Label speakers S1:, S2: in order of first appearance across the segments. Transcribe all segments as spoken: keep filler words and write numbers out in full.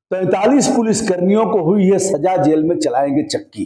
S1: तैंतालीस पुलिस कर्मियों को हुई है सजा, जेल में चलाएंगे चक्की।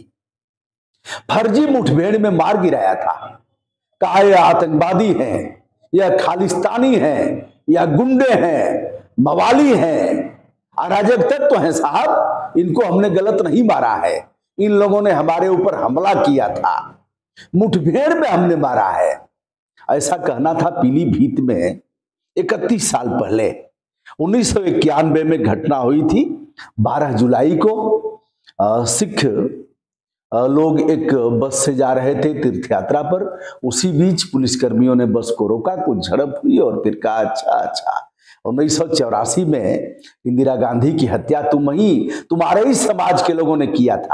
S1: फर्जी मुठभेड़ में मार गिराया था। कहा यह आतंकवादी हैं, यह खालिस्तानी हैं, यह गुंडे हैं, मवाली हैं, अराजक तत्व हैं साहब, इनको हमने गलत नहीं मारा है, इन लोगों ने हमारे ऊपर हमला किया था, मुठभेड़ में हमने मारा है, ऐसा कहना था पीलीभीत में इकतीस साल पहले। उन्नीस सौ इक्यानवे में घटना हुई थी। बारह जुलाई को आ, सिख आ, लोग एक बस से जा रहे थे तीर्थ यात्रा पर। उसी बीच पुलिसकर्मियों ने बस को रोका, कुछ झड़प हुई और फिर कहा अच्छा अच्छा उन्नीस सौ चौरासी में इंदिरा गांधी की हत्या तुम ही तुम्हारे ही समाज के लोगों ने किया था,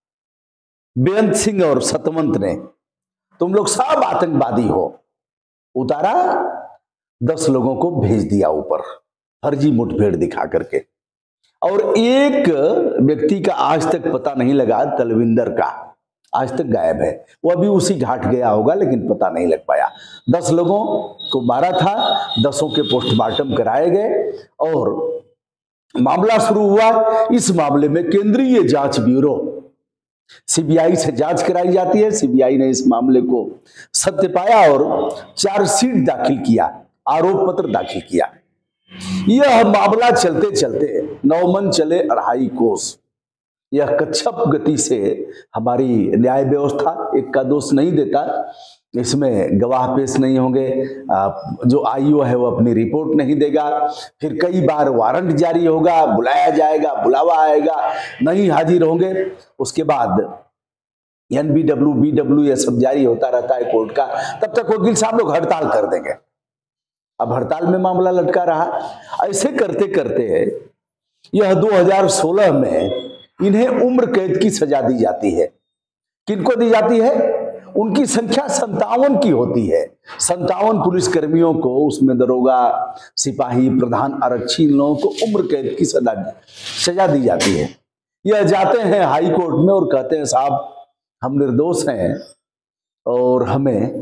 S1: बेअंत सिंह और सतवंत ने, तुम लोग सब आतंकवादी हो। उतारा, दस लोगों को भेज दिया ऊपर फर्जी मुठभेड़ दिखा करके। और एक व्यक्ति का आज तक पता नहीं लगा, तलविंदर का, आज तक गायब है। वो अभी उसी घाट गया होगा लेकिन पता नहीं लग पाया। दस लोगों को मारा था, दसों के पोस्टमार्टम कराए गए और मामला शुरू हुआ। इस मामले में केंद्रीय जांच ब्यूरो सीबीआई से जांच कराई जाती है। सीबीआई ने इस मामले को सत्य पाया और चार्जशीट दाखिल किया, आरोप पत्र दाखिल किया। यह मामला चलते चलते नौमन चले अढ़ाई कोस। यह कच्छप गति से हमारी न्याय व्यवस्था एक का दोष नहीं देता, इसमें गवाह पेश नहीं होंगे, जो आईओ है वो अपनी रिपोर्ट नहीं देगा, फिर कई बार वारंट जारी होगा, बुलाया जाएगा, बुलावा आएगा, नहीं हाजिर होंगे, उसके बाद एनबीडब्ल्यू बीडब्ल्यू ये सब जारी होता रहता है कोर्ट का। तब तक वकील साहब लोग हड़ताल कर देंगे। अब हड़ताल में मामला लटका रहा। ऐसे करते करते यह दो हज़ार सोलह में इन्हें उम्र कैद की सजा दी जाती है। किनको दी जाती है? उनकी संख्या संतावन की होती है। संतावन पुलिसकर्मियों को, उसमें दरोगा, सिपाही, प्रधान, आरक्षी, इन लोगों को उम्र कैद की सजा सजा दी जाती है। यह जाते हैं हाई कोर्ट में और कहते हैं साहब हम निर्दोष हैं और हमें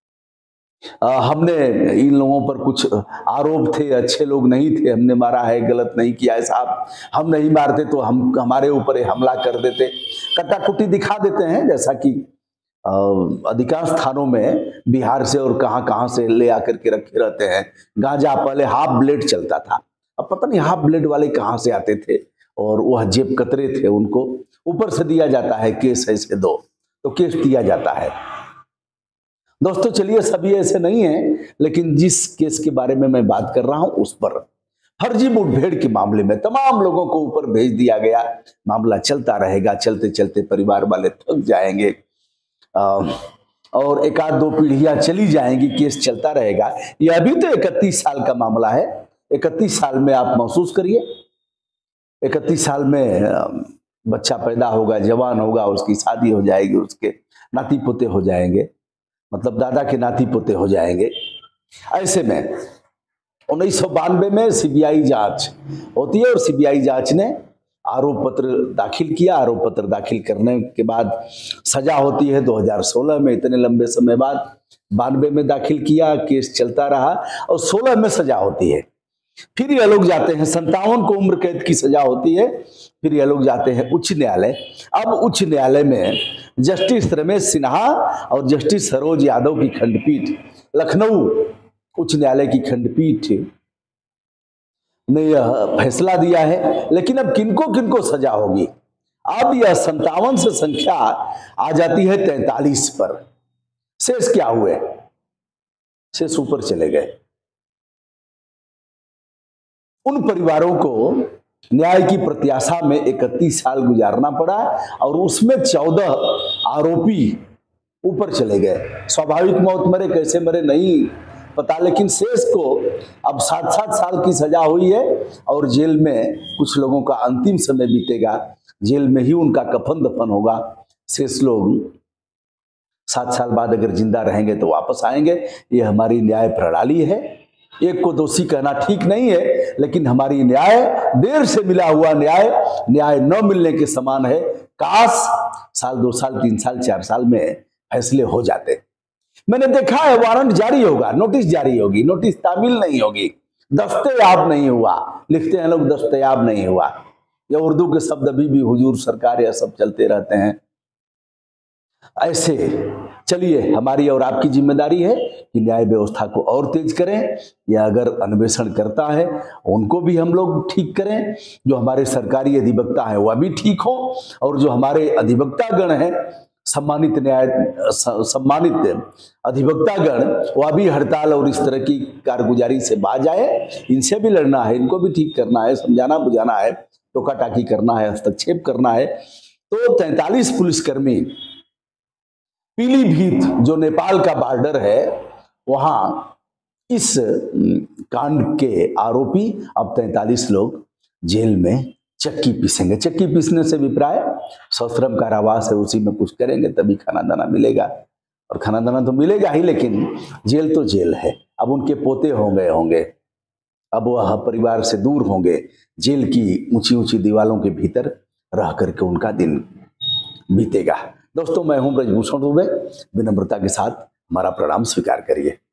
S1: आ, हमने इन लोगों पर कुछ आरोप थे, अच्छे लोग नहीं थे, हमने मारा है, गलत नहीं किया है साहब, हम नहीं मारते तो हम हमारे ऊपर हमला कर देते, कटाकुटी दिखा देते हैं। जैसा कि अधिकांश थानों में बिहार से और कहां कहां से ले आकर के रखे रहते हैं। गांजा पहले हाफ ब्लेड चलता था, अब पता नहीं हाफ ब्लेड वाले कहां से आते थे और वह जेब कतरे थे, उनको ऊपर से दिया जाता है केस ऐसे दो, तो केस दिया जाता है। दोस्तों चलिए सभी ऐसे नहीं है, लेकिन जिस केस के बारे में मैं बात कर रहा हूं उस पर फर्जी मुठभेड़ के मामले में तमाम लोगों को ऊपर भेज दिया गया। मामला चलता रहेगा, चलते चलते परिवार वाले थक जाएंगे आ, और एक आध दो पीढ़ियां चली जाएंगी, केस चलता रहेगा। यह भी तो इकतीस साल का मामला है। इकतीस साल में आप महसूस करिए, इकतीस साल में बच्चा पैदा होगा, जवान होगा, उसकी शादी हो जाएगी, उसके नाती पोते हो जाएंगे, मतलब दादा के नाती पोते हो जाएंगे। ऐसे में उन्नीस सौ बानवे में सीबीआई जांच होती है और सीबीआई जांच ने आरोप पत्र दाखिल किया। आरोप पत्र दाखिल करने के बाद सजा होती है दो हज़ार सोलह में, इतने लंबे समय बाद। बानवे में दाखिल किया, केस चलता रहा और सोलह में सजा होती है। फिर ये लोग जाते हैं, संतावन को उम्र कैद की सजा होती है। फिर ये लोग जाते हैं उच्च न्यायालय। अब उच्च न्यायालय में जस्टिस रमेश सिन्हा और जस्टिस सरोज यादव की खंडपीठ, लखनऊ उच्च न्यायालय की खंडपीठ ने यह फैसला दिया है। लेकिन अब किनको किनको सजा होगी? अब यह संतावन से संख्या आ जाती है तैंतालीस पर। शेष क्या हुए? शेष ऊपर चले गए। उन परिवारों को न्याय की प्रत्याशा में इकतीस साल गुजारना पड़ा और उसमें चौदह आरोपी ऊपर चले गए। स्वाभाविक मौत मरे, कैसे मरे नहीं पता, लेकिन शेष को अब सात सात साल की सजा हुई है और जेल में कुछ लोगों का अंतिम समय बीतेगा, जेल में ही उनका कफन दफन होगा। शेष लोग सात साल बाद अगर जिंदा रहेंगे तो वापस आएंगे। ये हमारी न्याय प्रणाली है। एक को दोषी कहना ठीक नहीं है, लेकिन हमारी न्याय, देर से मिला हुआ न्याय, न्याय न मिलने के समान है। काश साल, दो साल, तीन साल, चार साल में फैसले हो जाते। मैंने देखा है वारंट जारी होगा, नोटिस जारी होगी, नोटिस तामील नहीं होगी, दस्तयाब नहीं हुआ, लिखते हैं लोग दस्तयाब नहीं हुआ। या उर्दू के शब्द अभी भी हुजूर सरकार या सब चलते रहते हैं। ऐसे चलिए, हमारी और आपकी जिम्मेदारी है कि न्याय व्यवस्था को और तेज करें, या अगर अन्वेषण करता है उनको भी हम लोग ठीक करें, जो हमारे सरकारी अधिवक्ता हैं वह भी ठीक हो, और जो हमारे अधिवक्ता गण हैं, सम्मानित न्याय सम्मानित अधिवक्ता गण, वह भी हड़ताल और इस तरह की कारगुजारी से बाज आए। इनसे भी लड़ना है, इनको भी ठीक करना है, समझाना बुझाना है, टोका टाकी करना है, हस्तक्षेप करना है। तो तैंतालीस पुलिसकर्मी पीलीभीत जो नेपाल का बॉर्डर है, वहां इस कांड के आरोपी अब तैंतालीस लोग जेल में चक्की पीसेंगे। चक्की पीसने से भी प्राय सश्रम कारावास है, उसी में कुछ करेंगे तभी खाना दाना मिलेगा, और खाना दाना तो मिलेगा ही, लेकिन जेल तो जेल है। अब उनके पोते होंगे होंगे अब वह परिवार से दूर होंगे, जेल की ऊंची ऊंची दीवारों के भीतर रह करके उनका दिन बीतेगा। दोस्तों, मैं हूं ब्रजभूषण दुबे, विनम्रता के साथ हमारा प्रणाम स्वीकार करिए।